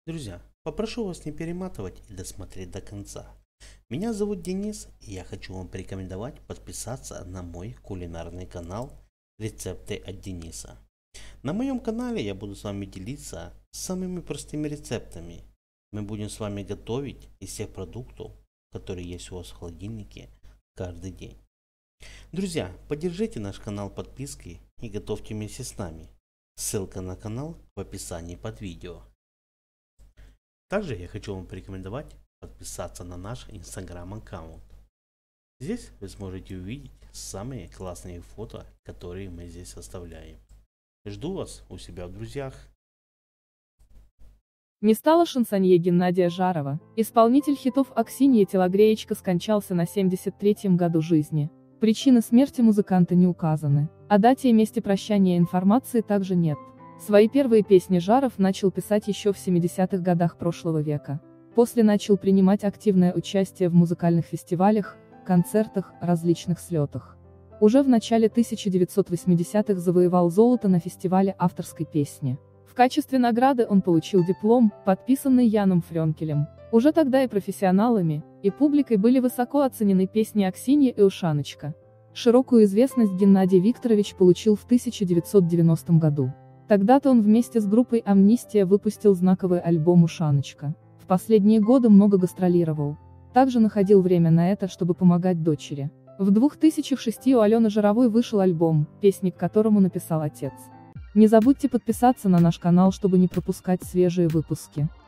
Друзья, попрошу вас не перематывать и досмотреть до конца. Меня зовут Денис, и я хочу вам порекомендовать подписаться на мой кулинарный канал «Рецепты от Дениса». На моем канале я буду с вами делиться самыми простыми рецептами. Мы будем с вами готовить из всех продуктов, которые есть у вас в холодильнике, каждый день. Друзья, поддержите наш канал подпиской и готовьте вместе с нами. Ссылка на канал в описании под видео. Также я хочу вам порекомендовать подписаться на наш инстаграм аккаунт. Здесь вы сможете увидеть самые классные фото, которые мы здесь оставляем. Жду вас у себя в друзьях. Не стало шансонье Геннадия Жарова. Исполнитель хитов Аксинья Телогреечка скончался на 73-м году жизни. Причины смерти музыканта не указаны. О дате и месте прощания информации также нет. Свои первые песни Жаров начал писать еще в 70-х годах прошлого века. После начал принимать активное участие в музыкальных фестивалях, концертах, различных слетах. Уже в начале 1980-х завоевал золото на фестивале авторской песни. В качестве награды он получил диплом, подписанный Яном Фрёнкелем. Уже тогда и профессионалами, и публикой были высоко оценены песни Аксинья и Ушаночка. Широкую известность Геннадий Викторович получил в 1990 году. Тогда-то он вместе с группой «Амнистия» выпустил знаковый альбом «Ушаночка». В последние годы много гастролировал. Также находил время на это, чтобы помогать дочери. В 2006 у Алены Жировой вышел альбом, песни к которому написал отец. Не забудьте подписаться на наш канал, чтобы не пропускать свежие выпуски.